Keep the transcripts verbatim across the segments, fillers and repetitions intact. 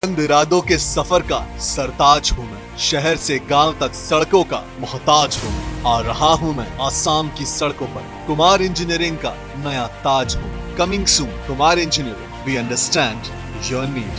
इरादों के सफर का सरताज हूँ मैं, शहर से गांव तक सड़कों का मोहताज हूँ मैं। आ रहा हूँ मैं आसाम की सड़कों पर, कुमार इंजीनियरिंग का नया ताज हूँ। Coming soon, Kumar engineering, we understand your need.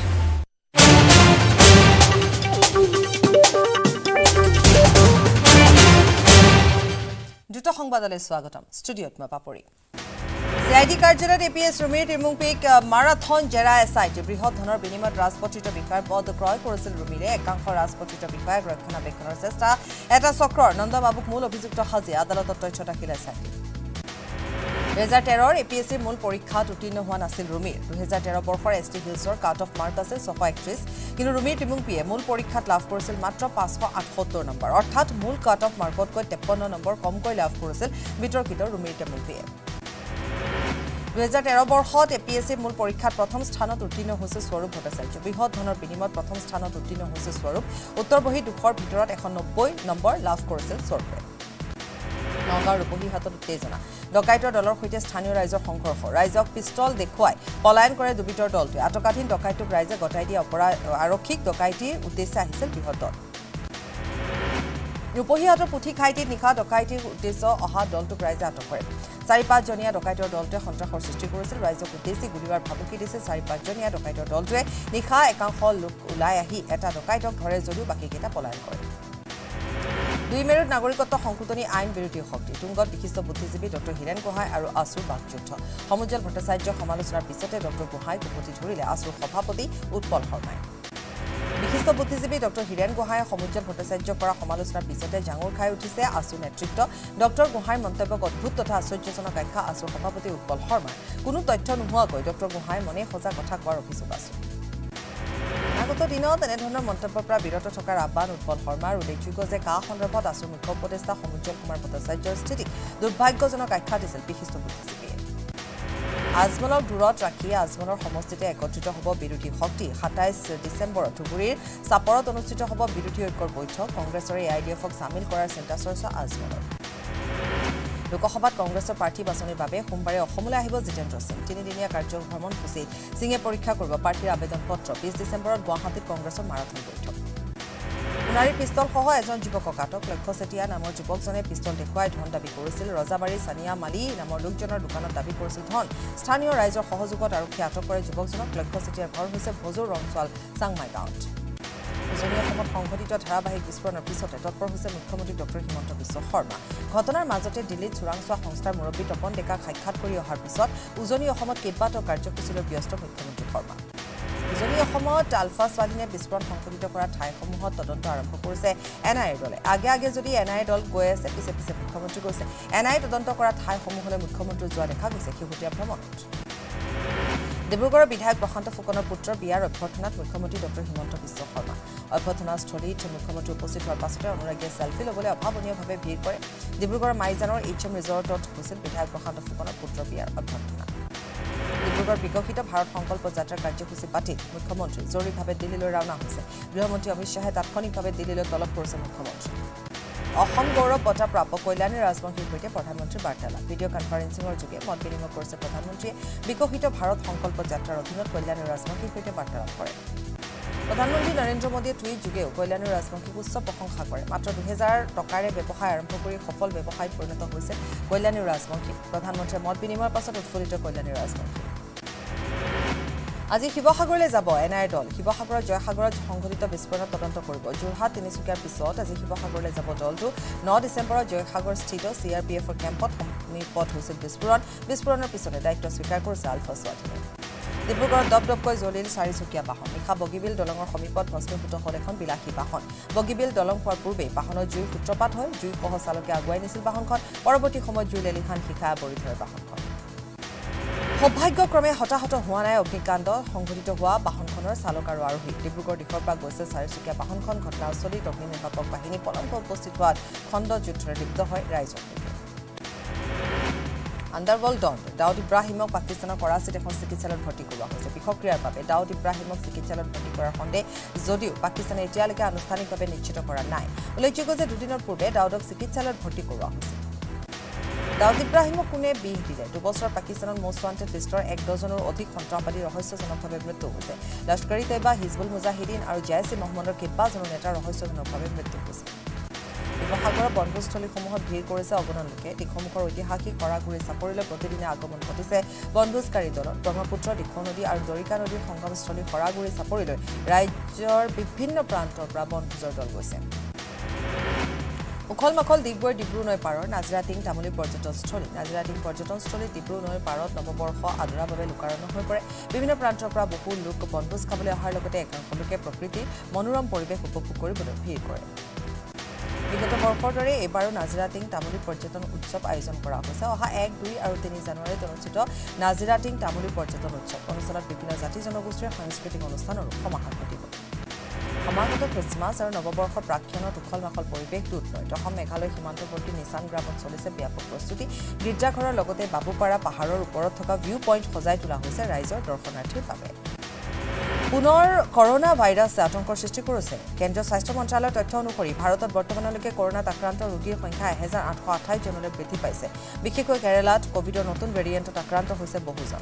দুটো সংবাদলৈ স্বাগতম। ষ্টুডিঅ'ত মই পাপৰি। সিআইডি কাৰ্যালয়ত এপিএছ ৰুমিৰ ত্ৰিমুংপিক মাৰাথন জেৰা এছআইটি বৃহৎ ধনৰ বিনিময়ত ৰাজপত্ৰিত বিষয়ৰ পদ ক্ৰয় কৰিছিল ৰুমিৰে। একাংশ ৰাজপত্ৰিত বিষয়াক ৰক্ষণাবেক্ষণৰ চেষ্টা, এটা চক্ৰৰ নন্দবাবুক মূল অভিযুক্ত সাজি আদালতত তথ্য দাখিল এছআইটি। দুহেজাৰ তেৰৰ এপিএছচিৰ মূল পৰীক্ষাত উত্তীৰ্ণ হোৱা নাছিল ৰুমিৰ। দুহেজাৰ তেৰ বৰ্ষৰ এছ টি হিলছৰ কাট অফ মাৰ্ক আছিল ছশ একত্ৰিশ, কিন্তু ৰুমিৰ ত্ৰিমুংপিয়ে মূল পৰীক্ষাত লাভ কৰিছিল মাত্ৰ পাঁচশ আঠসত্তৰ নম্বৰ, অৰ্থাৎ মূল কাট অফ মাৰ্কতকৈ তেপন্ন নম্বৰ কমকৈ লাভ কৰিছিল বিতৰ্কিত ৰুমিৰ ত্ৰিমুংপিয়ে। দুহেজাৰ তেৰ বৰ্ষত এপিএছচিৰ মূল পৰীক্ষাত প্ৰথম স্থানত উত্তীৰ্ণ হৈছে স্বৰূপ ভট্টাচাৰ্য। বৃহৎ ধনৰ বিনিময়ত প্ৰথম স্থানত উত্তীৰ্ণ হৈছে স্বৰূপ। উত্তৰ বহী দুশৰ ভিতৰত এশ নব্বৈ নম্বৰ লাভ কৰিছিল স্বৰূপে। নগাঁৱৰ ৰূপহীহাটত উত্তেজনা, ডকাইতৰ দলৰ সৈতে স্থানীয় ৰাইজৰ সংঘৰ্ষ, ৰাইজক পিষ্টল দেখুৱাই পলায়ন কৰে দুৰ্বৃত্তৰ দলটোৱে। আটকাধীন ডকাইতোক ৰাইজে গতাই দিয়া অপৰাধ আৰক্ষীক ডকাইতিৰ উদ্দেশ্যে আহিছিল বৃহৎ দল। ৰূপহীহাটৰ পুথি খাইটিত নিশা ডকাইতিৰ উদ্দেশ্য অহা দলটোক ৰাইজে আটক কৰে। চাৰি পাঁচজনীয়া ডকাইতৰ দলটোৱে সন্ত্ৰাসৰ সৃষ্টি কৰিছিল। ৰাইজক উদ্দেশ্যি গুলীবাৰ ভাবুকি দিছিল চাৰি পাঁচজনীয়া ডকাইতৰ দলটোৱে। নিশা একাংশ লোক ওলাই আহি এটা ডকাইতক ধৰে যদিও বাকীকেইটা পলায়ন কৰে। দুই মেৰুত নাগৰিকত্ব সংশোধনী আইন বিৰোধী শক্তি, তুংগত বিশিষ্ট বুদ্ধিজীৱী ডক্টৰ হীৰেন গোহাঁই আৰু আছুৰ বাকযুদ্ধ। সমুজ্জ্বল ভট্টাচাৰ্যৰ সমালোচনাৰ পিছতে ডক্টৰ গোহাঁইক উভতি ধৰিলে আছুৰ সভাপতি উৎপল শৰ্মাই। বিশিষ্ট বুদ্ধিজীৱী ডক্টৰ হীৰেন গোহাঁয়ে সমুজ্জ্বল ভট্টাচাৰ্যক কৰা সমালোচনাৰ পিছতে জাঙুৰ খাই উঠিছে আছুৰ নেতৃত্ব। ডক্টৰ গোহাঁইৰ মন্তব্যক অদ্ভুত তথা আশ্চৰ্যজনক আখ্যা আছুৰ সভাপতি উৎপল শৰ্মাৰ। কোনো তথ্য নোহোৱাকৈ ডক্টৰ গোহাঁই মনে সজা কথা কোৱাৰ অভিযোগ আছে। আগত দিনত এনেধৰণৰ মন্তব্যৰ পৰা বিৰত থকাৰ আহ্বান উৎপল শৰ্মাৰ। উল্লেখযোগ্য যে কা সন্দৰ্ভত আছুৰ মুখ্য উপদেষ্টা সমুজ্জ্বল কুমাৰ ভট্টাচাৰ্যৰ স্থিতিক দুৰ্ভাগ্যজনক আখ্যা দিছিল বিশিষ্ট বুদ্ধিজীৱীয়ে। আজমলক দূৰত ৰাখি আজমলৰ সমষ্টিতে একত্ৰিত হ'ব বিৰোধী শক্তি। সাতাইছ ডিচেম্বৰত ধুবুৰীৰ চাপৰত অনুষ্ঠিত হ'ব বিৰোধী ঐক্যৰ বৈঠক। কংগ্ৰেছৰ এ আই ডি এফক চামিল কৰাৰ চিন্তা চৰ্চা আজমলৰ। লোকসভাত কংগ্ৰেছৰ প্ৰাৰ্থী বাছনিৰ বাবে সোমবাৰে অসমলৈ আহিব জিতেন্দ্ৰ সিং। তিনিদিনীয়া কাৰ্য ভ্ৰমণসূচী সিঙে পৰীক্ষা কৰিব প্ৰাৰ্থীৰ আবেদন পত্ৰ। বিশ ডিচেম্বৰত গুৱাহাটীত কংগ্ৰেছৰ মাৰাথন বৈঠক। সোণাৰীৰ পিষ্টলসহ এজন যুৱকক আটক। লক্ষ্য চেতিয়া নামৰ যুৱকজনে পিষ্টল দেখুৱাই ধন দাবী কৰিছিল। ৰজাবাৰী চানিয়া মালি নামৰ লোকজনৰ দোকানত দাবী কৰিছিল ধন। স্থানীয় ৰাইজৰ সহযোগত আৰক্ষীয়ে আটক কৰে যুৱকজনক। লক্ষ্য চেতিয়াৰ ঘৰ হৈছে ভোজুৰ ৰংচোৱাল চাংমাই গাঁৱত। উজনি অসমত সংঘটিত ধাৰাবাহিক বিস্ফোৰণৰ পিছতে তৎপৰ হৈছে মুখ্যমন্ত্ৰী ডক্টৰ হিমন্ত বিশ্ব শৰ্মা। ঘটনাৰ মাজতে দিল্লীত চোৰাংচোৱা সংস্থাৰ মুৰব্বী তপন ডেকাক সাক্ষাৎ কৰি অহাৰ পিছত উজনি অসমত কেইবাটাও কাৰ্যসূচীলৈ ব্যস্ত মুখ্যমন্ত্ৰী শৰ্মা। উজনি অসমত আলফা স্বাধীনে বিস্ফোৰণ সংঘটিত কৰা ঠাইসমূহত তদন্ত আৰম্ভ কৰিছে এন আই এৰ দলে। আগে আগে যদি এন আই এ দল গৈ আছে, পিছে পিছে মুখ্যমন্ত্ৰী গৈছে। এন আই এ তদন্ত কৰা ঠাইসমূহলৈ মুখ্যমন্ত্ৰী যোৱা দেখা গৈছে শেহতীয়া ভ্ৰমণত। ডিব্ৰুগড়ৰ বিধায়ক প্ৰশান্ত ফুকনৰ পুত্ৰৰ বিয়াৰ অভ্যৰ্থনাত মুখ্যমন্ত্ৰী ডক্টৰ হিমন্ত বিশ্ব শৰ্মা। অভ্যৰ্থনাস্থলীত মুখ্যমন্ত্ৰী উপস্থিত হোৱাৰ পাছতে অনুৰাগীয়ে চেলফি ল'বলৈ অভাৱনীয়ভাৱে ভিৰ কৰে। ডিব্ৰুগড়ৰ মাইজানৰ এইচ এম ৰিজৰ্টত হৈছিল বিধায়ক প্ৰশান্ত ফুকনৰ পুত্ৰৰ বিয়াৰ অভ্যৰ্থনা। ডিব্ৰুগড় বিকশিত ভাৰত সংকল্প যাত্ৰাৰ কাৰ্যসূচী বাতিল। মুখ্যমন্ত্ৰী জৰুৰীভাৱে দিল্লীলৈ ৰাওনা হৈছে। গৃহমন্ত্ৰী অমিত শ্বাহে তাৎক্ষণিকভাৱে দিল্লীলৈ তলব কৰিছে মুখ্যমন্ত্ৰী। অসম গৌৰৱ বঁটা প্ৰাপ্ত কল্যাণী ৰাজবংশীৰ সৈতে প্ৰধানমন্ত্ৰীৰ বাৰ্তালাপ। ভিডিঅ' কনফাৰেন্সিঙৰ যোগে মত বিনিময় কৰিছে প্ৰধানমন্ত্ৰীয়ে। বিকশিত ভাৰত সংকল্প যাত্ৰাৰ অধীনত কল্যাণী ৰাজবংশীৰ সৈতে বাৰ্তালাপ কৰে। প্ৰধানমন্ত্ৰী নৰেন্দ্ৰ মোদীয়ে টুইট যোগেও কল্যাণী ৰাজবংশীক উচ্চ প্ৰশংসা কৰে। মাত্ৰ দুহেজাৰ টকাৰে ব্যৱসায় আৰম্ভ কৰি সফল ব্যৱসায়ত পৰিণত হৈছে কল্যাণী ৰাজবংশী। প্ৰধানমন্ত্ৰীয়ে মত বিনিময়ৰ পাছত উৎফুল্লিত কল্যাণী ৰাজবংশী। আজি শিৱসাগৰলৈ যাব এন আই এৰ দল। শিৱসাগৰৰ জয়সাগৰত সংঘটিত বিস্ফোৰণৰ তদন্ত কৰিব। যোৰহাট তিনিচুকীয়াৰ পিছত আজি শিৱসাগৰলৈ যাব দলটো। ন ডিচেম্বৰত জয়সাগৰস্থিত চি আৰ পি এফৰ কেম্পত সমীপত হৈছিল বিস্ফোৰণ। বিস্ফোৰণৰ পিছতে দায়িত্ব স্বীকাৰ কৰিছে আলফা স্বাধীনে। ডিব্ৰুগড়ত দপদপকৈ জ্বলিল চাৰিচকীয়া বাহন। নিশা বগীবিল দলঙৰ সমীপত ভস্মীভূত হ'ল এখন বিলাসী বাহন। বগীবিল দলং পোৱাৰ পূৰ্বেই বাহনত জুইৰ সূত্ৰপাত হয়। জুইসহ চালকে আগুৱাই নিছিল বাহনখন। পৰৱৰ্তী সময়ত জুই লেলিহান শিখা আৱৰি ধৰে বাহনখন। সৌভাগ্যক্ৰমে হতাহত হোৱা নাই অগ্নিকাণ্ড সংঘটিত হোৱা বাহনখনৰ চালক আৰু আৰোহী। ডিব্ৰুগড় দিশৰ পৰা গৈছে চাৰিচকীয়া বাহনখন। ঘটনাস্থলীত অগ্নি নিৰ্বাপক বাহিনী পলমকৈ উপস্থিত হোৱাত খণ্ড যুদ্ধৰে লিপ্ত হয় ৰাইজৰ সৈতে। আণ্ডাৰৱৰ্ল্ড ডন দাউদ ইব্ৰাহিমক পাকিস্তানৰ কৰাচীত এখন চিকিৎসালয়ত ভৰ্তি কৰোৱা হৈছে। বিষক্ৰিয়াৰ বাবে দাউদ ইব্ৰাহিমক চিকিৎসালয়ত ভৰ্তি কৰাৰ সন্দেহ যদিও পাকিস্তানে এতিয়ালৈকে আনুষ্ঠানিকভাৱে নিশ্চিত কৰা নাই। উল্লেখযোগ্য যে দুদিনৰ পূৰ্বে দাউদক চিকিৎসালয়ত ভৰ্তি কৰোৱা হৈছিল। দাউদ ইব্ৰাহিমক কোনে বিহ দিলে দুবছৰ পাকিস্তানৰ মোষ্ট ৱান্টেড লিষ্টৰ এক ডজনৰ অধিক সন্ত্ৰাসবাদী ৰহস্যজনকভাৱে মৃত্যু হৈছে লস্কৰী তৈবা হিজবুল মুজাহিদিন আৰু জেইছ ই মহম্মদৰ কেইবাজনো নেতাৰ ৰহস্যজনকভাৱে মৃত্যু হৈছে শিৱসাগৰৰ বনভোজস্থলীসমূহত ভিৰ কৰিছে অগণন লোকে দিখমুখৰ ঐতিহাসিক কৰাগুৰি চাপৰিলৈ প্ৰতিদিনে আগমন ঘটিছে বনভোজকাৰী দলত ব্ৰহ্মপুত্ৰ দিখৌ নদী আৰু দৰিকা নদীৰ সংগমস্থলী কৰাগুৰি চাপৰিলৈ ৰাজ্যৰ বিভিন্ন প্ৰান্তৰ পৰা বনভোজৰ দল গৈছে উখল মাখল ডিগবৈ ডিব্ৰু নৈ পাৰৰ নাজিৰাটিং তামুলী পৰ্যটনস্থলী নাজিৰাটিং পৰ্যটনস্থলী ডিব্ৰু নৈৰ পাৰত নৱবৰ্ষ আদৰাৰ বাবে লোকাৰণ্য হৈ পৰে বিভিন্ন প্ৰান্তৰ পৰা বহু লোক বনভোজ খাবলৈ অহাৰ লগতে একাংশ লোকে প্ৰকৃতিৰ মনোৰম পৰিৱেশ উপভোগ কৰিবলৈ ভিৰ কৰে বিগত বৰ্ষৰ দৰে এইবাৰো নাজিৰাটিং তামুলী পৰ্যটন উৎসৱ আয়োজন কৰা হৈছে অহা এক দুই আৰু তিনি জানুৱাৰীত অনুষ্ঠিত নাজিৰাটিং তামুলী পৰ্যটন উৎসৱ অনুষ্ঠানত বিভিন্ন জাতি জনগোষ্ঠীৰ সাংস্কৃতিক অনুষ্ঠানৰো সমাহাৰ ঘটিব সমাগত খ্ৰীষ্টমাছ আৰু নৱবৰ্ষৰ প্ৰাক্ষণত উখল মাখল পৰিৱেশ দুট নয় দশম মেঘালয় সীমান্তৱৰ্তী নিচান গ্ৰামত চলিছে ব্যাপক প্ৰস্তুতি গীৰ্জাঘৰৰ লগতে বাবুপাৰা পাহাৰৰ ওপৰত থকা ভিউ পইণ্ট সজাই তোলা হৈছে ৰাইজৰ দৰ্শনাৰ্থীৰ বাবে পুনৰ কৰোনা ভাইৰাছে আতংকৰ সৃষ্টি কৰিছে কেন্দ্ৰীয় স্বাস্থ্য মন্ত্ৰালয়ৰ তথ্য অনুসৰি ভাৰতত বৰ্তমানলৈকে কৰোনাত আক্ৰান্ত ৰোগীৰ সংখ্যা এক হাজাৰ আঠশ আঠাইছ জনলৈ বৃদ্ধি পাইছে বিশেষকৈ কেৰালাত কোভিডৰ নতুন ভেৰিয়েণ্টত আক্ৰান্ত হৈছে বহুজন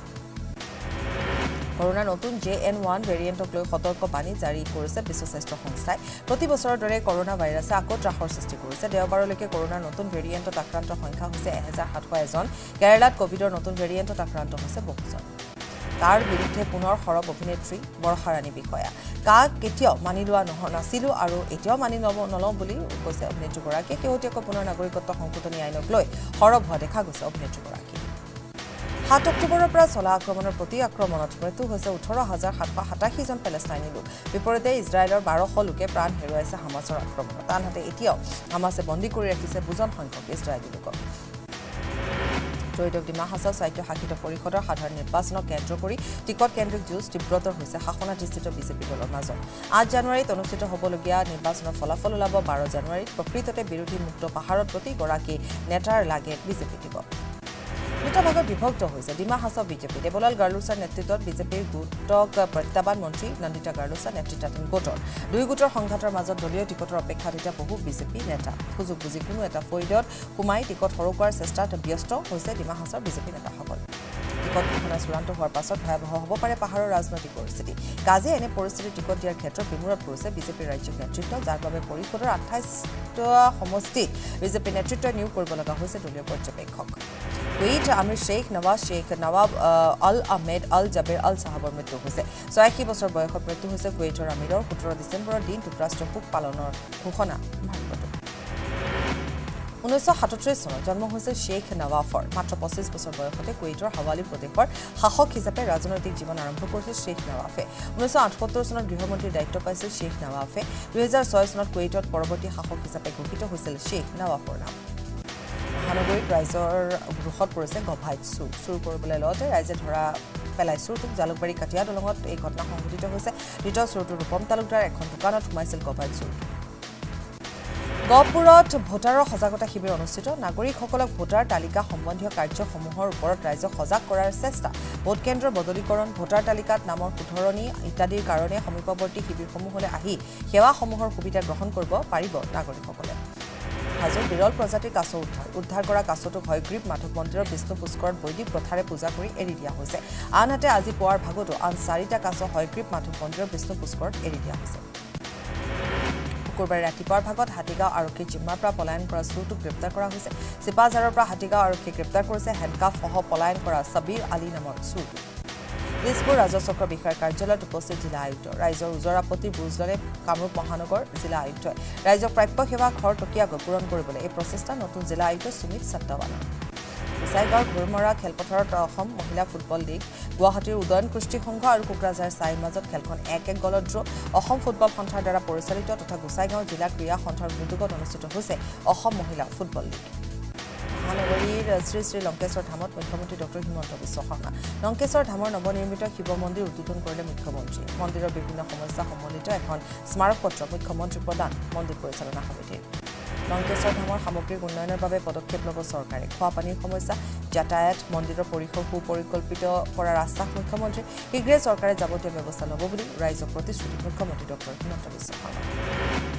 কৰোনাৰ নতুন জে এন ওৱান ভেৰিয়েণ্টক লৈ সতৰ্ক বাণী জাৰি কৰিছে বিশ্ব স্বাস্থ্য সংস্থাই প্ৰতি বছৰৰ দৰে কৰোনা ভাইৰাছে আকৌ ত্ৰাসৰ সৃষ্টি কৰিছে দেওবাৰলৈকে কৰোনাৰ নতুন ভেৰিয়েণ্টত আক্ৰান্ত সংখ্যা হৈছে এক হাজাৰ সাতশ এজন কেৰালাত কোভিডৰ নতুন ভেৰিয়েণ্টত আক্ৰান্ত হৈছে বহুজন তাৰ বিৰুদ্ধে পুনৰ সৰব অভিনেত্ৰী বৰষাৰাণী বিষয়া কাক কেতিয়াও মানি লোৱা নহ নাছিলো আৰু এতিয়াও মানি ল'ব নলওঁ বুলি কৈছে অভিনেত্ৰীগৰাকীয়ে শেহতীয়াকৈ পুনৰ নাগৰিকত্ব সংশোধনী আইনক লৈ সৰব হোৱা দেখা গৈছে অভিনেত্ৰীগৰাকী সাত অক্টোবৰৰ পৰা চলা আক্ৰমণৰ প্ৰতি আক্ৰমণত মৃত্যু হৈছে ওঠৰ হাজাৰ সাতশ সাতাশী জন পেলেষ্টাইনী লোক বিপৰীতে ইজৰাইলৰ বাৰশ লোকে প্ৰাণ হেৰুৱাইছে হামাছৰ আক্ৰমণত আনহাতে এতিয়াও হামাছে বন্দী কৰি ৰাখিছে বুজন সংখ্যক ইজৰাইলী লোকক ত্ৰয়োদশ ডিমা হাছাও স্বায়ত্তশাসিত পৰিষদৰ সাধাৰণ নিৰ্বাচনক কেন্দ্ৰ কৰি টিকট কেন্দ্ৰিক যুঁজ তীব্ৰতৰ হৈছে শাসনাধিষ্ঠিত বিজেপি দলৰ মাজত আঠ জানুৱাৰীত অনুষ্ঠিত হ'বলগীয়া নিৰ্বাচনৰ ফলাফল ওলাব বাৰ জানুৱাৰীত প্ৰকৃততে বিৰোধী মুক্ত পাহাৰত প্ৰতিগৰাকী নেতাৰ লাগে বিজেপি দিব দুটা ভাগত বিভক্ত হৈছে ডিমা হাছাও বিজেপি দেৱলাল গাৰ্লুছাৰ নেতৃত্বত বিজেপিৰ গোটক প্ৰত্যাহ্বান মন্ত্ৰী নন্দিতা গাৰ্লুছা নেতৃত্বাধীন গোটৰ দুই গোটৰ সংঘাতৰ মাজত দলীয় টিকটৰ অপেক্ষাত এতিয়া বহু বিজেপি নেতা সুযোগ বুজি কোনো এটা ফৈদত সোমাই টিকট সৰু কৰাৰ চেষ্টাত ব্যস্ত হৈছে ডিমা হাছাওৰ বিজেপি নেতাসকল টিকট ঘোষণা চূড়ান্ত হোৱাৰ পাছত ভয়াৱহ হ'ব পাৰে পাহাৰৰ ৰাজনৈতিক পৰিস্থিতি কাজে এনে পৰিস্থিতি টিকট দিয়াৰ ক্ষেত্ৰত বিমূৰত পৰিছে বিজেপিৰ ৰাজ্যিক নেতৃত্ব যাৰ বাবে পৰিষদৰ আঠাইছটা সমষ্টিত বিজেপি নেতৃত্বই নিয়োগ কৰিব লগা হৈছে দলীয় পৰ্যবেক্ষক Kuwait emir Sheikh Nawaz Sheikh Nawaf Al Ahmed Al Jaber Al চাহাবৰ মৃত্যু হৈছে ছয়াশী বছৰ বয়সত মৃত্যু হৈছে কুৱেইটৰ আমিৰৰ সোতৰ ডিচেম্বৰৰ দিনটোত ৰাষ্ট্ৰীয় শোক পালনৰ ঘোষণা ভাৰতত ঊনৈছশ সাতত্ৰিছ চনত জন্ম হৈছে শ্বেখ নৱাফৰ মাত্ৰ পঁচিছ বছৰ বয়সতে কুৱেইটৰ হাৱালি প্ৰদেশৰ শাসক হিচাপে ৰাজনৈতিক জীৱন আৰম্ভ কৰিছিল শ্বেখ নৱাফে ঊনৈছশ আঠসত্তৰ চনত গৃহমন্ত্ৰীৰ দায়িত্ব পাইছিল শ্বেখ নৱাফে দুহেজাৰ ছয় চনত কুৱেইটত পৰৱৰ্তী শাসক হিচাপে ঘোষিত হৈছিল শ্বেখ নৱাফৰ নাম মহানগৰীত ৰাইজৰ ৰোষত পৰিছে গভাইত চুৰ চুৰ কৰিবলৈ লওঁতে ৰাইজে ধৰা পেলাই চুৰটোক জালুকবাৰী কাটিয়া দলঙত এই ঘটনা সংঘটিত হৈছে দ্বিতীয় চুৰটো ৰূপম তালুকদাৰ এখন দোকানত সোমাইছিল গভাইত চুৰটো গহপুৰত ভোটাৰৰ সজাগতা শিবিৰ অনুষ্ঠিত নাগৰিকসকলক ভোটাৰ তালিকা সম্বন্ধীয় কাৰ্যসমূহৰ ওপৰত ৰাইজক সজাগ কৰাৰ চেষ্টা ভোট কেন্দ্ৰৰ বদলীকৰণ ভোটাৰ তালিকাত নামৰ শুধৰণি ইত্যাদিৰ কাৰণে সমীপৱৰ্তী শিবিৰসমূহলৈ আহি সেৱাসমূহৰ সুবিধা গ্ৰহণ কৰিব পাৰিব নাগৰিকসকলে হাজোৰ বিৰল প্ৰজাতিৰ কাছ উদ্ধাৰ উদ্ধাৰ কৰা কাছটোক হয়গ্ৰীৱ মাধৱ মন্দিৰৰ বিষ্ণু পুষ্কৰত বৈদিক প্ৰথাৰে পূজা কৰি এৰি দিয়া হৈছে আনহাতে আজি পুৱাৰ ভাগতো আন চাৰিটা কাছ হয়গ্ৰীৱ মাধৱ মন্দিৰৰ বিষ্ণু পুষ্কৰত এৰি দিয়া হৈছে শুকুৰবাৰে ৰাতিপুৱাৰ ভাগত হাতীগাঁও আৰক্ষীৰ জিম্মাৰ পৰা পলায়ন কৰা চুৰটোক গ্ৰেপ্তাৰ কৰা হৈছে চিপাঝাৰৰ পৰা হাতীগাঁও আৰক্ষীয়ে গ্ৰেপ্তাৰ কৰিছে হেণ্ডকাফসহ পলায়ন কৰা সাবিৰ আলী নামৰ চুৰটো দিছপুৰ ৰাজচক্ৰ বিষয়াৰ কাৰ্যালয়ত উপস্থিত জিলা আয়ুক্ত ৰাইজৰ ওজৰ আপত্তিৰ বুজ ল'লে কামৰূপ মহানগৰ জিলা আয়ুক্তই ৰাইজক প্ৰাপ্য সেৱা খৰতকীয়াকৈ পূৰণ কৰিবলৈ এই প্ৰচেষ্টা নতুন জিলা আয়ুক্ত সুমিত সত্তাৱানা গোসাইগাঁৱৰ ঘূৰমৰা খেলপথাৰত অসম মহিলা ফুটবল লীগ গুৱাহাটীৰ উদয়ন কৃষ্টি সংঘ আৰু কোকৰাঝাৰ চাইৰ মাজত খেলখন এক এক গলত ড্ৰ অসম ফুটবল সন্থাৰ দ্বাৰা পৰিচালিত তথা গোসাইগাঁও জিলা ক্ৰীড়া সন্থাৰ উদ্যোগত অনুষ্ঠিত হৈছে অসম মহিলা ফুটবল লীগ মহানগৰীৰ শ্ৰী শ্ৰী লংকেশ্বৰ ধামত মুখ্যমন্ত্ৰী ডক্টৰ হিমন্ত বিশ্ব শৰ্মা লংকেশ্বৰ ধামৰ নৱনিৰ্মিত শিৱ মন্দিৰ উদ্বোধন কৰিলে মুখ্যমন্ত্ৰীয়ে মন্দিৰৰ বিভিন্ন সমস্যা সম্বলিত এখন স্মাৰক পত্ৰ মুখ্যমন্ত্ৰী প্ৰদান মন্দিৰ পৰিচালনা সমিতিৰ লংকেশ্বৰ ধামৰ সামগ্ৰিক উন্নয়নৰ বাবে পদক্ষেপ ল'ব চৰকাৰে খোৱা পানীৰ সমস্যা যাতায়াত মন্দিৰৰ পৰিসৰ সুপৰিকল্পিত কৰাৰ আশ্বাস মুখ্যমন্ত্ৰী শীঘ্ৰে চৰকাৰে যাৱতীয় ব্যৱস্থা ল'ব বুলি ৰাইজক প্ৰতিশ্ৰুতি মুখ্যমন্ত্ৰী ডক্টৰ হিমন্ত বিশ্ব শৰ্মা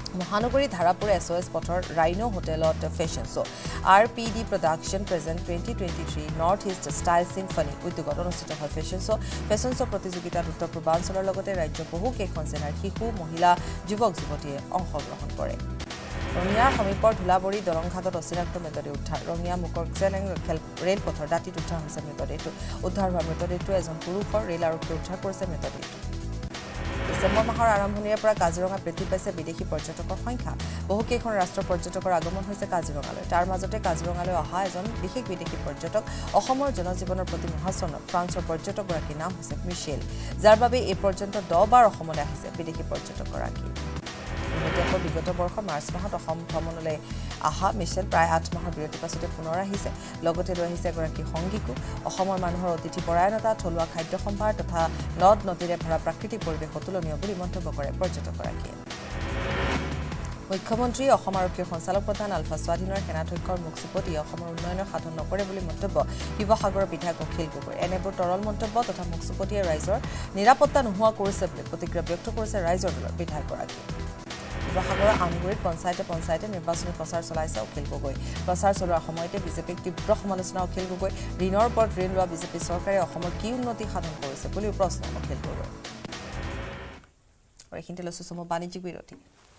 মহানগৰী ধাৰাপুৰ এছঅএছ পথৰ ৰাইনো হোটেলত fashion show' R P D production present twenty twenty three north east style symphony উদ্যোগত অনুষ্ঠিত হয় ফেশ্বন শ্ব' ফেশ্বন শ্ব' প্ৰতিযোগিতাত উত্তৰ পূৰ্বাঞ্চলৰ লগতে ৰাজ্যৰ বহুকেইখন জিলাৰ শিশু মহিলা যুৱক যুৱতীয়ে অংশগ্ৰহণ কৰে ৰঙিয়াৰ সমীপৰ ধুলাবৰী দলংঘাটত অচিনাক্ত মৃতদেহ উদ্ধাৰ ৰঙিয়া মুকৰ জেলেং ৰেলপথৰ দাঁতিত উদ্ধাৰ হৈছে মৃতদেহটো উদ্ধাৰ হোৱা মৃতদেহটো এজন পুৰুষৰ ৰেল আৰক্ষীয়ে উদ্ধাৰ কৰিছে মৃতদেহটো ডিচেম্বৰ মাহৰ আৰম্ভণিৰে পৰা কাজিৰঙা বৃদ্ধি পাইছে বিদেশী পৰ্যটকৰ সংখ্যা বহুকেইখন ৰাষ্ট্ৰৰ পৰ্যটকৰ আগমন হৈছে কাজিৰঙালৈ তাৰ মাজতে কাজিৰঙালৈ অহা এজন বিশেষ বিদেশী পৰ্যটক অসমৰ জনজীৱনৰ প্ৰতি মহাচনত ফ্ৰান্সৰ পৰ্যটকগৰাকীৰ নাম হৈছে মিশেল যাৰ বাবে এই পৰ্যন্ত দহ বাৰ অসমলৈ আহিছে বিদেশী পৰ্যটকগৰাকী ইতিমধ্যে বিগত বৰ্ষ মাৰ্চ মাহত অসম ভ্ৰমণলৈ আহা মিশেল প্ৰায় আঠ মাহৰ বিৰতিৰ পাছতে পুনৰ আহিছে লগতে লৈ আহিছে এগৰাকী সংগীকো অসমৰ মানুহৰ অতিথি পৰায়ণতা থলুৱা খাদ্য সম্ভাৰ তথা নদ নদীৰে ভৰা প্ৰাকৃতিক পৰিৱেশ অতুলনীয় বুলি মন্তব্য কৰে পৰ্যটকগৰাকীয়ে মুখ্যমন্ত্ৰী অসম আৰক্ষীৰ সঞ্চালক প্ৰধান আলফা স্বাধীনৰ সেনাধ্যক্ষৰ মুখ চুপতি অসমৰ উন্নয়নৰ সাধন নকৰে বুলি মন্তব্য শিৱসাগৰৰ বিধায়ক অখিল গগৈ এনেবোৰ তৰল মন্তব্য তথা মুখ চুপতিয়ে ৰাইজৰ নিৰাপত্তা নোহোৱা কৰিছে বুলি প্ৰতিক্ৰিয়া ব্যক্ত কৰিছে ৰাইজৰ দলৰ বিধায়কগৰাকীয়ে শিৱসাগৰৰ আমগুৰিত পঞ্চায়তে পঞ্চায়তে নিৰ্বাচনী প্ৰচাৰ চলাইছে অখিল গগৈ প্ৰচাৰ চলোৱাৰ সময়তে বিজেপিক তীব্ৰ সমালোচনা অখিল গগৈ ঋণৰ ওপৰত ঋণ লোৱা বিজেপি চৰকাৰে অসমৰ কি উন্নতি সাধন কৰিছে বুলি প্ৰশ্ন অখিল গগৈ এইখিনিতে লৈছো সময় বাণিজ্যিক বিৰতি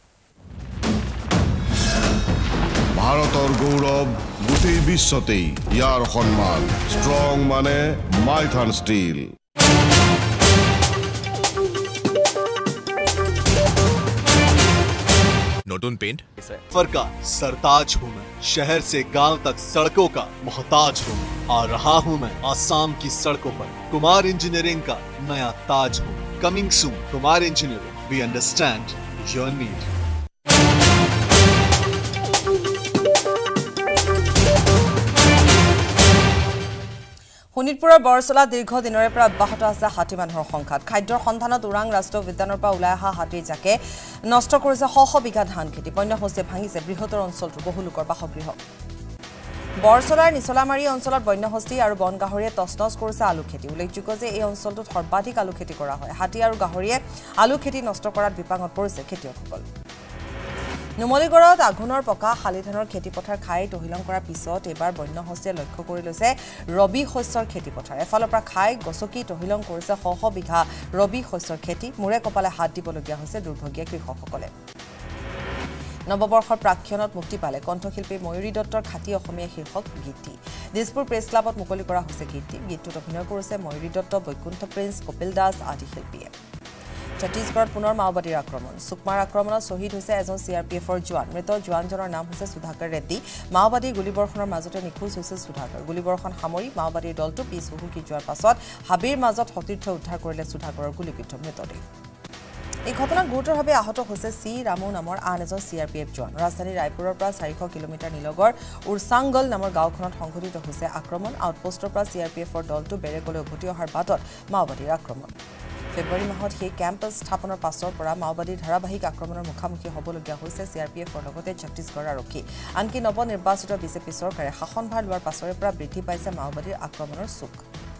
ভাৰতৰ গৌৰৱ গোটেই বিশ্বতেই ইয়াৰ সন্মান ষ্ট্ৰং মানে মাইথান ষ্টীল नोटून पेंट सफर का सरताज हूँ मैं शहर से गांव तक सड़कों का मोहताज हूँ मैं आ रहा हूँ मैं आसाम की सड़कों पर कुमार इंजीनियरिंग का नया ताज हूँ coming soon Kumar engineering we understand your need শোণিতপুৰৰ বৰচলা দীৰ্ঘদিনৰে পৰা অব্যাহত আছে হাতী মানুহৰ সংঘাত খাদ্যৰ সন্ধানত ওৰাং ৰাষ্ট্ৰীয় উদ্যানৰ পৰা ওলাই অহা হাতীৰ জাকে নষ্ট কৰিছে শ শ বিঘা ধান খেতি বন্যহস্তীয়ে ভাঙিছে বৃহত্তৰ অঞ্চলটোৰ বহু লোকৰ বাসগৃহ বৰচলাৰ নিচলামাৰী অঞ্চলত বন্যহস্তী আৰু বন গাহৰিয়ে তছনছ কৰিছে আলু খেতি উল্লেখযোগ্য যে এই অঞ্চলটোত সৰ্বাধিক আলু খেতি কৰা হয় হাতী আৰু গাহৰিয়ে আলু খেতি নষ্ট কৰাত বিপাঙত পৰিছে খেতিয়কসকল নুমলীগড়ত আঘোণৰ পকা শালিধানৰ খেতিপথাৰ খাই তহিলং কৰাৰ পিছত এবাৰ বন্যহস্তীয়ে লক্ষ্য কৰি লৈছে ৰবি শস্যৰ খেতিপথাৰ এফালৰ পৰা খাই গছকি তহিলং কৰিছে শ শ বিঘা ৰবি শস্যৰ খেতি মূৰে কপালে হাত দিবলগীয়া হৈছে দুৰ্ভগীয়া কৃষকসকলে নৱবৰ্ষৰ প্ৰাক্ষণত মুক্তি পালে কণ্ঠশিল্পী ময়ূৰী দত্তৰ খাটি অসমীয়া শীৰ্ষক গীতটি দিছপুৰ প্ৰেছ ক্লাবত মুকলি কৰা হৈছে গীতটি গীতটোত অভিনয় কৰিছে ময়ূৰী দত্ত বৈকুণ্ঠ প্ৰিন্স কপিল দাস আদি শিল্পীয়ে ছত্তীশগড়ত পুনৰ মাওবাদীৰ আক্ৰমণ সুকমাৰ আক্ৰমণত শ্বহীদ হৈছে এজন চি আৰ পি এফৰ জোৱান মৃত জোৱানজনৰ নাম হৈছে সুধাকৰ ৰেড্ডী মাওবাদীৰ গুলীবৰ্ষণৰ মাজতে নিখোজ হৈছে সুধাকৰ গুলীবৰ্ষণ সামৰি মাওবাদীৰ দলটো পিছ হুহুকি যোৱাৰ পাছত হাবিৰ মাজত সতীৰ্থ উদ্ধাৰ কৰিলে সুধাকৰৰ গুলীবিদ্ধ মৃতদেহ এই ঘটনাত গুৰুতৰভাৱে আহত হৈছে চি ৰামু নামৰ আন এজন চি আৰ পি এফ জোৱান ৰাজধানী ৰায়পুৰৰ পৰা চাৰিশ কিলোমিটাৰ নিলগৰ উৰচাংগল নামৰ গাঁওখনত সংঘটিত হৈছে আক্ৰমণ আউটপোষ্টৰ পৰা চি আৰ পি এফৰ দলটো বেৰেকলৈ উভতি অহাৰ বাটত মাওবাদীৰ আক্ৰমণ ফেব্ৰুৱাৰী মাহত সেই কেম্প স্থাপনৰ পাছৰ পৰা মাওবাদীৰ ধাৰাবাহিক আক্ৰমণৰ মুখামুখি হ'বলগীয়া হৈছে চি আৰ পি এফৰ লগতে ছত্তীশগড় আৰক্ষী আনকি নৱনিৰ্বাচিত বিজেপি চৰকাৰে শাসনভাৰ লোৱাৰ পাছৰে পৰা বৃদ্ধি পাইছে মাওবাদীৰ আক্ৰমণৰ চুক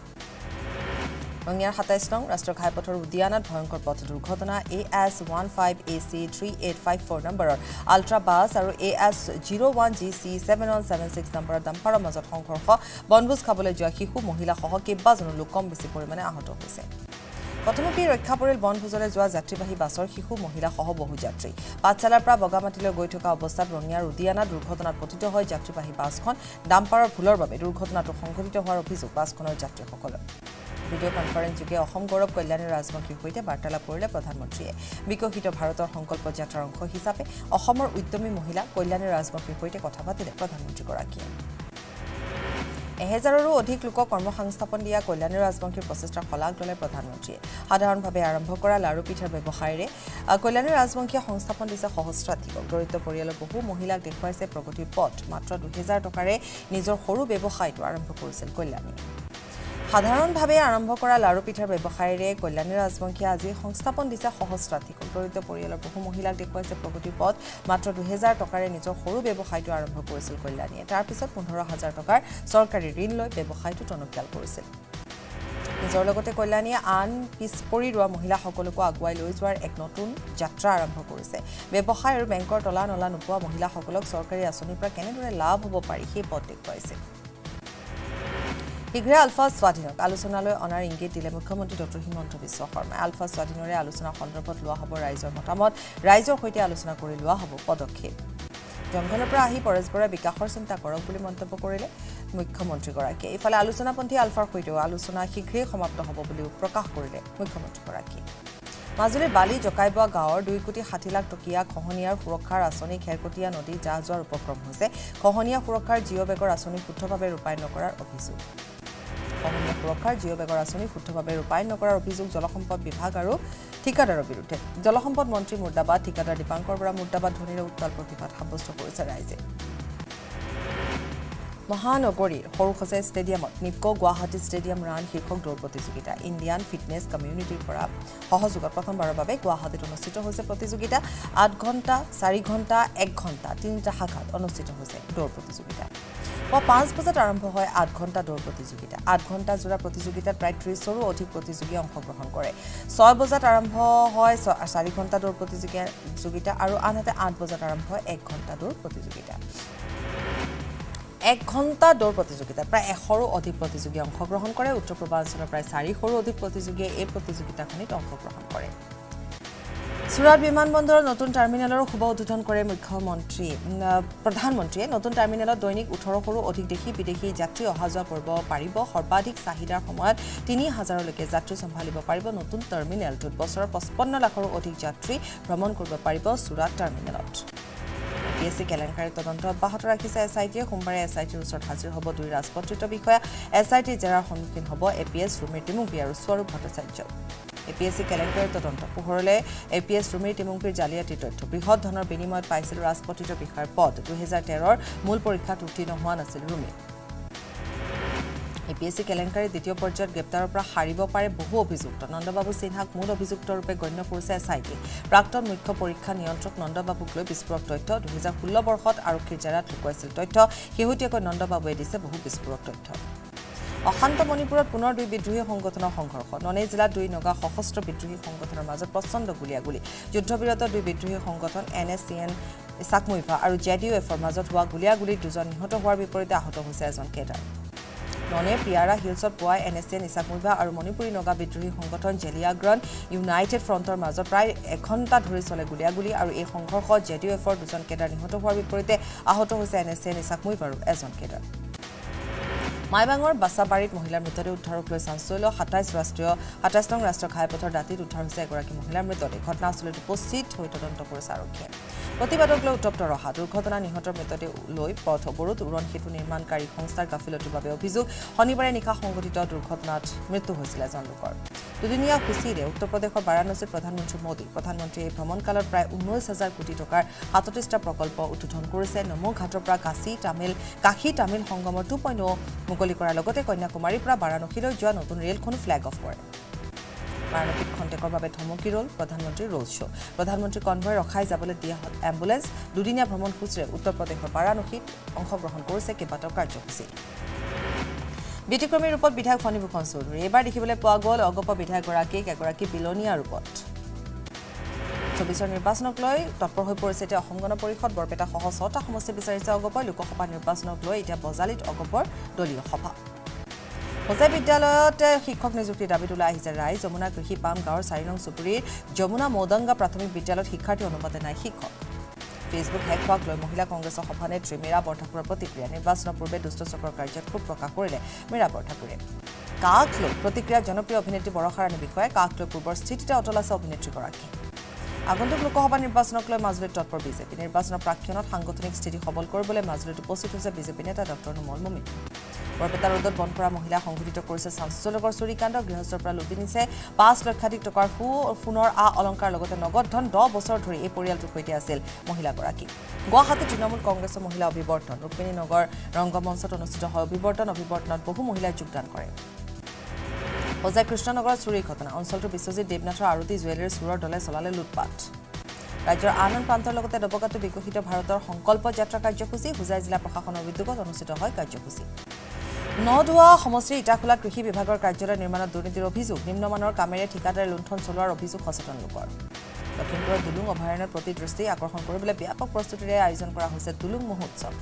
ৰঙিয়াৰ সাতাইছ নং ৰাষ্ট্ৰীয় ঘাইপথৰ উদ্যানত ভয়ংকৰ পথ দুৰ্ঘটনা A S one five A C three eight five four নম্বৰৰ আল্ট্ৰা বাছ আৰু A S zero' one G C seven one seven six নম্বৰৰ ডাম্পাৰৰ মাজত সংঘৰ্ষ বনভোজ খাবলৈ যোৱা শিশু মহিলাসহ কেইবাজনো লোক কম বেছি পৰিমাণে আহত হৈছে প্ৰথমতে ৰক্ষা পৰিল বনভোজলৈ যোৱা যাত্ৰীবাহী বাছৰ শিশু মহিলাসহ বহু যাত্ৰী পাঠশালাৰ পৰা বগামাটিলৈ গৈ থকা অৱস্থাত ৰঙিয়াৰ উদিয়ানা দুৰ্ঘটনাত পতিত হয় যাত্ৰীবাহী বাছখন ডাম্পাৰৰ ভুলৰ বাবে দুৰ্ঘটনাটো সংঘটিত হোৱাৰ অভিযোগ বাছখনৰ যাত্ৰীসকলৰ ভিডিঅ' কনফাৰেন্সযোগে অসম গৌৰৱ কল্যাণী ৰাজবংশীৰ সৈতে বাৰ্তালাপ কৰিলে প্ৰধানমন্ত্ৰীয়ে বিকশিত ভাৰতৰ সংকল্প যাত্ৰাৰ অংশ হিচাপে অসমৰ উদ্যমী মহিলা কল্যাণী ৰাজবংশীৰ সৈতে কথা পাতিলে প্ৰধানমন্ত্ৰীগৰাকীয়ে এহেজাৰৰো অধিক লোকক কৰ্মসংস্থাপন দিয়া কল্যাণী ৰাজবংশীৰ প্ৰচেষ্টাৰ শলাগ ল'লে প্ৰধানমন্ত্ৰীয়ে সাধাৰণভাৱে আৰম্ভ কৰা লাৰু পিঠাৰ ব্যৱসায়েৰে কল্যাণী ৰাজবংশীয়ে সংস্থাপন দিছে সহস্ৰাধিকক দৰিদ্ৰ পৰিয়ালৰ বহু মহিলাক দেখুৱাইছে প্ৰগতিৰ পথ মাত্ৰ দুহেজাৰ টকাৰে নিজৰ সৰু ব্যৱসায়টো আৰম্ভ কৰিছিল কল্যাণী সাধাৰণভাৱে আৰম্ভ কৰা লাৰু পিঠাৰ ব্যৱসায়েৰে কল্যাণী ৰাজবংশীয়ে আজি সংস্থাপন দিছে সহস্ৰাধিকক দৰিদ্ৰ পৰিয়ালৰ বহু মহিলাক দেখুৱাইছে প্ৰগতিৰ পথ মাত্ৰ দুহেজাৰ টকাৰে নিজৰ সৰু ব্যৱসায়টো আৰম্ভ কৰিছিল কল্যাণীয়ে তাৰ পিছত পোন্ধৰ হাজাৰ টকাৰ চৰকাৰী ঋণ লৈ ব্যৱসায়টো টনকিয়াল কৰিছিল সমাজৰ লগতে কল্যাণীয়ে আন পিছপৰি ৰোৱা মহিলাসকলকো আগুৱাই লৈ যোৱাৰ এক নতুন যাত্ৰা আৰম্ভ কৰিছে ব্যৱসায় আৰু বেংকৰ তলা নলা নোপোৱা মহিলাসকলক চৰকাৰী আঁচনিৰ পৰা কেনেদৰে লাভ হ'ব পাৰি সেই পথ দেখুৱাইছে শীঘ্ৰে আলফা স্বাধীনক আলোচনালৈ অনাৰ ইংগিত দিলে মুখ্যমন্ত্ৰী ডক্টৰ হিমন্ত বিশ্ব শৰ্মাই আলফা স্বাধীনৰে আলোচনা সন্দৰ্ভত লোৱা হ'ব ৰাইজৰ মতামত ৰাইজৰ সৈতে আলোচনা কৰি লোৱা হ'ব পদক্ষেপ জংঘলৰ পৰা আহি পৰস্পৰে বিকাশৰ চিন্তা কৰক বুলি মন্তব্য কৰিলে মুখ্যমন্ত্ৰীগৰাকীয়ে ইফালে আলোচনাপন্থী আলফাৰ সৈতেও আলোচনা শীঘ্ৰেই সমাপ্ত হ'ব বুলি প্ৰকাশ কৰিলে মুখ্যমন্ত্ৰীগৰাকীয়ে মাজুলীৰ বালি জকাইবোৱা গাঁৱৰ দুই কোটি ষাঠি লাখ টকীয়া খহনীয়াৰ সুৰক্ষাৰ আঁচনি খেৰকটীয়া নদী জাহ যোৱাৰ উপক্ৰম হৈছে খহনীয়া সুৰক্ষাৰ জিঅ' বেগৰ আঁচনি শুদ্ধভাৱে ৰূপায়ণ নকৰাৰ অভিযোগ খহনীয়া সুৰক্ষাৰ জিঅ' বেগৰ আঁচনি শুদ্ধভাৱে ৰূপায়ণ নকৰাৰ অভিযোগ জলসম্পদ বিভাগ আৰু ঠিকাদাৰৰ বিৰুদ্ধে জলসম্পদ মন্ত্ৰী মুৰ্দাবাদ ঠিকাদাৰ দীপাংকৰ বৰা মুৰ্দাবাদ ধনীৰে উত্তাল প্ৰতিবাদ সাব্যস্ত কৰিছে ৰাইজে মহানগৰীৰ সৰুসজাই ষ্টেডিয়ামত নিপকো গুৱাহাটী ষ্টেডিয়াম ৰান শীৰ্ষক দৌৰ প্ৰতিযোগিতা ইণ্ডিয়ান ফিটনেছ কমিউনিটিৰ পৰা সহযোগত প্ৰথমবাৰৰ বাবে গুৱাহাটীত অনুষ্ঠিত হৈছে প্ৰতিযোগিতা আঠ ঘণ্টা চাৰি ঘণ্টা এক ঘণ্টা তিনিটা শাখাত অনুষ্ঠিত হৈছে দৌৰ প্ৰতিযোগিতা পুৱা পাঁচ বজাত আৰম্ভ হয় আঠ ঘণ্টা দৌৰ প্ৰতিযোগিতা আঠ ঘণ্টা জোৰা প্ৰতিযোগিতাত প্ৰায় ত্ৰিছৰো অধিক প্ৰতিযোগী অংশগ্ৰহণ কৰে ছয় বজাত আৰম্ভ হয় চাৰি ঘণ্টা দৌৰ প্ৰতিযোগিতা আৰু আনহাতে আঠ বজাত আৰম্ভ হয় এক ঘণ্টা দৌৰ প্ৰতিযোগিতা এক ঘণ্টা দৌৰ প্ৰতিযোগিতাত প্ৰায় এশৰো অধিক প্ৰতিযোগী অংশগ্ৰহণ কৰে উত্তৰ পূৰ্বাঞ্চলৰ প্ৰায় চাৰিশৰো অধিক প্ৰতিযোগীয়ে এই প্ৰতিযোগিতাখনিত অংশগ্ৰহণ কৰে সুৰাট বিমানবন্দৰৰ নতুন টাৰ্মিনেলৰ শুভ উদ্বোধন কৰে মুখ্যমন্ত্ৰী প্ৰধানমন্ত্ৰীয়ে নতুন টাৰ্মিনেলত দৈনিক ওঠৰশৰো অধিক দেশী বিদেশী যাত্ৰী অহা যোৱা কৰিব পাৰিব সৰ্বাধিক চাহিদাৰ সময়ত তিনি হাজাৰলৈকে যাত্ৰী চম্ভালিব পাৰিব নতুন টাৰ্মিনেলটোত বছৰৰ পঁচপন্ন লাখৰো অধিক যাত্ৰী ভ্ৰমণ কৰিব পাৰিব সুৰাট টাৰ্মিনেলত এপিএছচি কেলেংকাৰীৰ তদন্ত অব্যাহত ৰাখিছে এছআইটিয়ে সোমবাৰে এছআইটিৰ ওচৰত হাজিৰ হ'ব দুই ৰাজপত্ৰিত বিষয়া এছআইটিৰ জেৰাৰ সন্মুখীন হ'ব এপিএছ ৰুমিৰ টিমুংপি আৰু স্বৰূপ ভট্টাচাৰ্য এপিএছচি কেলেংকাৰীৰ তদন্ত পোহৰলে এপিএছ ৰুমিৰ টিমুংপিৰ জালিয়াতিৰ তথ্য বৃহৎ ধনৰ বিনিময়ত পাইছিল ৰাজপত্ৰিত বিষয়াৰ পদ দুহেজাৰ তেৰৰ মূল পৰীক্ষাত উত্তীৰ্ণ হোৱা নাছিল ৰুমি এপিএছচি কেলেংকাৰীৰ দ্বিতীয় পৰ্যায়ত গ্ৰেপ্তাৰৰ পৰা সাৰিব পাৰে বহু অভিযুক্ত নন্দবাবু সিনহাক মূল অভিযুক্তৰূপে গণ্য কৰিছে এছআইটি প্ৰাক্তন মুখ্য পৰীক্ষা নিয়ন্ত্ৰক নন্দবাবুক লৈ বিস্ফোৰক তথ্য দুহেজাৰ ষোল্ল বৰ্ষত আৰক্ষীৰ জেৰাত লুকুৱাইছিল তথ্য শেহতীয়াকৈ নন্দবাবুৱে দিছে বহু বিস্ফোৰক তথ্য অশান্ত মণিপুৰত পুনৰ দুই বিদ্ৰোহী সংগঠনৰ সংঘৰ্ষ ননে জিলাত দুই নগা সশস্ত্ৰ বিদ্ৰোহী সংগঠনৰ মাজত প্ৰচণ্ড গুলীয়াগুলী যুদ্ধবিৰত দুই বিদ্ৰোহী সংগঠন N S C N Isak-Muivah আৰু জে ডি ইউ এফৰ মাজত হোৱা গুলীয়াগুলীত দুজন নিহত হোৱাৰ বিপৰীতে আহত হৈছে এজন কেডাৰ ননে পিয়াৰা হিলছত পোৱা N S C N Isak-Muivah আৰু মণিপুৰী নগা বিদ্ৰোহী সংগঠন জেলিয়াগ্ৰন ইউনাইটেড ফ্ৰণ্টৰ মাজত প্ৰায় এঘণ্টা ধৰি চলে গুলীয়াগুলী আৰু এই সংঘৰ্ষত জে ডি ইউ এফৰ দুজন কেডাৰ নিহত হোৱাৰ বিপৰীতে আহত হৈছে এন এছ চি এন ইছাকমুইভাৰো এজন কেডাৰ মাইবাঙৰ বাছাবাৰীত মহিলাৰ মৃতদেহ উদ্ধাৰক লৈ চাঞ্চল্য সাতাইছ ৰাষ্ট্ৰীয় সাতাইছ নং ৰাষ্ট্ৰীয় ঘাইপথৰ দাঁতিত উদ্ধাৰ হৈছে এগৰাকী মহিলাৰ মৃতদেহ ঘটনাস্থলীত উপস্থিত হৈ তদন্ত কৰিছে আৰক্ষীয়ে প্ৰতিবাদক লৈ উত্তপ্ত ৰহা দুৰ্ঘটনা নিহতৰ মৃতদেহ লৈ পথ অৱৰোধ উৰণ সেতু নিৰ্মাণকাৰী সংস্থাৰ গাফিলতিৰ বাবে অভিযোগ শনিবাৰে নিশা সংঘটিত দুৰ্ঘটনাত মৃত্যু হৈছিল এজন লোকৰ দুদিনীয়া সূচীৰে উত্তৰ প্ৰদেশৰ বাৰাণসীত প্ৰধানমন্ত্ৰী মোদী প্ৰধানমন্ত্ৰীয়ে এই ভ্ৰমণকালত প্ৰায় ঊনৈছ হাজাৰ কোটি টকাৰ সাতত্ৰিছটা প্ৰকল্প উদ্বোধন কৰিছে নমো ঘাটৰ পৰা কাশী তামিল কাশী তামিল সংগমৰ টু পইণ্ট অ' মুকলি কৰাৰ লগতে কন্যাকুমাৰীৰ পৰা বাৰাণসীলৈ যোৱা নতুন ৰেলখনো ফ্লেগ অফ কৰে বাৰাণসীত খন্তেকৰ বাবে ধমকি ৰল প্ৰধানমন্ত্ৰীৰ ৰোড শ্ব' প্ৰধানমন্ত্ৰী কনভয় ৰখাই যাবলৈ দিয়া হ'ল এম্বুলেন্স দুদিনীয়া ভ্ৰমণসূচীৰে উত্তৰ প্ৰদেশৰ বাৰাণসীত অংশগ্ৰহণ কৰিছে কেইবাটাও কাৰ্যসূচী ব্যতিক্ৰমী ৰূপত বিধায়ক ফণীভূষণ চৌধুৰী এইবাৰ দেখিবলৈ পোৱা গ'ল অগপ বিধায়কগৰাকীক এগৰাকী বিলনীয়া ৰূপত চৌবিছৰ নিৰ্বাচনক লৈ তৎপৰ হৈ পৰিছে এতিয়া অসম গণ পৰিষদ বৰপেটা সহ ছটা সমষ্টি বিচাৰিছে অগপই লোকসভা নিৰ্বাচনক লৈ এতিয়া বজালিত অগপৰ দলীয় সভা হোজাই বিদ্যালয়ত শিক্ষক নিযুক্তিৰ দাবীত ওলাই আহিছে ৰাইজ যমুনা কৃষি পাম গাঁৱৰ চাৰি নং চুবুৰীৰ যমুনা মৌদংগা প্ৰাথমিক বিদ্যালয়ত শিক্ষাৰ্থী অনুমতি নাই শিক্ষক ফেচবুক হেক হোৱাক লৈ মহিলা কংগ্ৰেছৰ সভানেত্ৰী মীৰা বৰঠাকুৰৰ প্ৰতিক্ৰিয়া নিৰ্বাচনৰ পূৰ্বে দুষ্ট চক্ৰৰ কাৰ্যত ক্ষোভ প্ৰকাশ কৰিলে মীৰা বৰঠাকুৰে কাক লৈ প্ৰতিক্ৰিয়া জনপ্ৰিয় অভিনেত্ৰী বৰষাৰাণী বিষয়ে কাক লৈ পূৰ্বৰ স্থিতিতে অটল আছে অভিনেত্ৰীগৰাকী আগন্তুক লোকসভা নিৰ্বাচনক লৈ মাজুলীত তৎপৰ বিজেপি নিৰ্বাচনৰ প্ৰাক্ষণত সাংগঠনিক স্থিতি সবল কৰিবলৈ মাজুলীত উপস্থিত হৈছে বিজেপি নেতা ডক্টৰ নুমল মুমিন বৰপেটা ৰোডত বন্ধ কৰা মহিলা সংঘটিত কৰিছে চাঞ্চল্যকৰ চুৰিকাণ্ড গৃহস্থৰ পৰা লুটি নিছে পাঁচ লক্ষাধিক টকাৰ সু সোণৰ আ অলংকাৰ লগতে নগদ ধন দহ বছৰ ধৰি এই পৰিয়ালটোৰ সৈতে আছিল মহিলাগৰাকী গুৱাহাটী তৃণমূল কংগ্ৰেছৰ মহিলা অভিৱৰ্তন ৰুক্মিণী নগৰ ৰংগমঞ্চত অনুষ্ঠিত হয় অভিৱৰ্তন অভিৱৰ্তনত বহু মহিলাই যোগদান কৰে হোজাই কৃষ্ণনগৰত চুৰিৰ ঘটনা অঞ্চলটোৰ বিশ্বজিৎ দেৱনাথৰ আৰতি জুৱেলাৰী চুৰৰ দলে চলালে লুটপাট ৰাজ্যৰ আন আন প্ৰান্তৰ লগতে নৱগাঁতো বিকশিত ভাৰতৰ সংকল্প যাত্ৰা কাৰ্যসূচী হোজাই জিলা প্ৰশাসনৰ উদ্যোগত অনুষ্ঠিত হয় কাৰ্যসূচী নধুৱা সমষ্টিৰ ইটাখোলা কৃষি বিভাগৰ কাৰ্যালয় নিৰ্মাণত দুৰ্নীতিৰ অভিযোগ নিম্নমানৰ কামেৰে ঠিকাদাৰে লুণ্ঠন চলোৱাৰ অভিযোগ সচেতন লোকৰ লখিমপুৰৰ দুলুং অভয়াৰণ্যৰ প্ৰতি দৃষ্টি আকৰ্ষণ কৰিবলৈ ব্যাপক প্ৰস্তুতিৰে আয়োজন কৰা হৈছে দুলুং মহোৎসৱ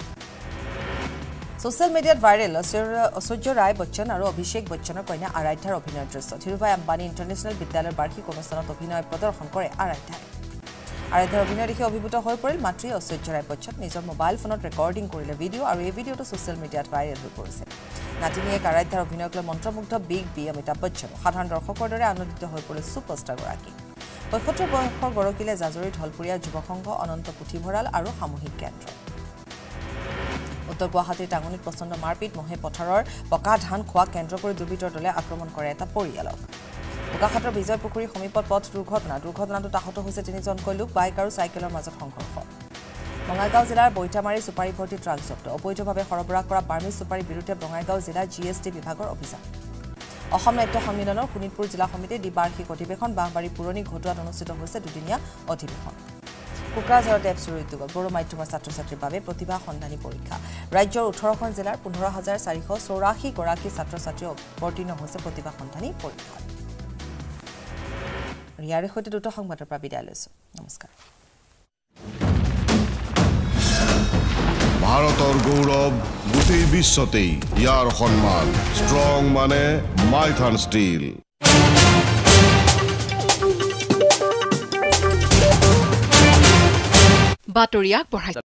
সোশ্যাল মিডিয়াত ভাইৰেল ঐশ্বৰ্য ৰায় বচ্চন আৰু অভিষেক বচ্চনৰ কন্যা আৰাধ্যাৰ অভিনয়ৰ দৃশ্য ধীৰুভাই আম্বানী ইণ্টাৰনেশ্যনেল বিদ্যালয়ৰ বাৰ্ষিক অনুষ্ঠানত অভিনয় প্ৰদৰ্শন কৰে আৰাধ্যাই আৰাধ্যাৰ অভিনয় দেখি অভিভূত হৈ পৰিল মাতৃ ঐশ্বৰ্য ৰায় বচ্চন নিজৰ মোবাইল ফোনত ৰেকৰ্ডিং কৰিলে ভিডিঅ' আৰু এই ভিডিঅ'টো ছ'চিয়েল মিডিয়াত ভাইৰেল হৈ পৰিছে নাতিনীয়েক আৰাধ্যাৰ অভিনয়ক লৈ মন্ত্ৰমুগ্ধ বিগ বি অমিতাভ বচ্চন সাধাৰণ দৰ্শকৰ দৰে আনন্দিত হৈ পৰিল ছুপাৰষ্টাৰগৰাকী পঁয়সত্তৰ বয়সৰ গৰকিলে জাজৰি ঢলপুৰীয়া যুৱ সংঘ অনন্ত পুথিভঁৰাল আৰু সামূহিক কেন্দ্ৰ উত্তৰ গুৱাহাটীৰ টাঙনিত প্ৰচণ্ড মাৰপিট মহে পথাৰৰ পকা ধান খোৱা কেন্দ্ৰ কৰি দুৰ্বৃত্তৰ দলে আক্ৰমণ কৰে এটা পৰিয়ালক বোকাখাটৰ বিজয় পুখুৰীৰ সমীপত পথ দুৰ্ঘটনা দুৰ্ঘটনাটোত আহত হৈছে তিনিজনকৈ লোক বাইক আৰু চাইকেলৰ মাজত সংঘৰ্ষ বঙাইগাঁও জিলাৰ বৈঠামাৰী চুপাৰী ভৰ্তি ট্ৰাক জব্দ অবৈধভাৱে সৰবৰাহ কৰা বাৰ্মিজ চুপাৰীৰ বিৰুদ্ধে বঙাইগাঁও জিলাৰ জি এছ টি বিভাগৰ অভিযান অসম নাট্য সন্মিলনৰ শোণিতপুৰ জিলা সমিতিৰ দ্বিবাৰ্ষিক অধিৱেশন বাঁহবাৰী পুৰণি ঘটুৱাত অনুষ্ঠিত হৈছে দুদিনীয়া অধিৱেশন কোকৰাঝাৰত এপ চুৰি উদ্যোগত বড়ো মাধ্যমৰ ছাত্ৰ ছাত্ৰীৰ বাবে প্ৰতিভা সন্ধানী পৰীক্ষা ৰাজ্যৰ ওঠৰখন জিলাৰ পোন্ধৰ হাজাৰ চাৰিশ চৌৰাশী গৰাকী ছাত্ৰ ছাত্ৰী অৱতীৰ্ণ হৈছে প্ৰতিভা সন্ধানী পৰীক্ষাত ইয়াৰে সৈতে দুটা সংবাদৰ পৰা বিদায় লৈছোঁ নমস্কাৰ ভাৰতৰ গৌৰৱ গোটেই বিশ্বতেই ইয়াৰ সন্মান ষ্ট্ৰং মানে মাইথান ষ্টীল বাতৰি আগবঢ়াইছে